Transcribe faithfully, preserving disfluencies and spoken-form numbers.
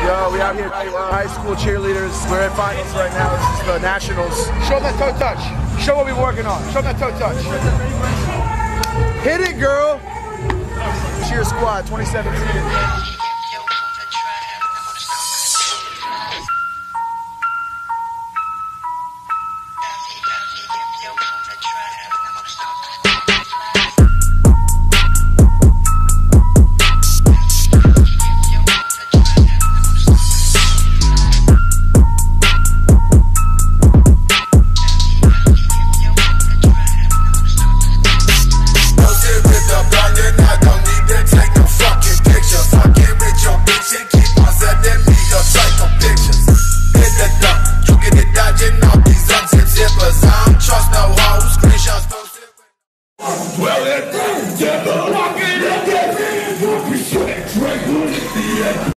Yo, we out here, high school cheerleaders. We're at finals right now. This is the nationals. Show them that toe touch. Show what we're working on. Show them that toe touch. Hit it, girl. Cheer Squad twenty seventeen.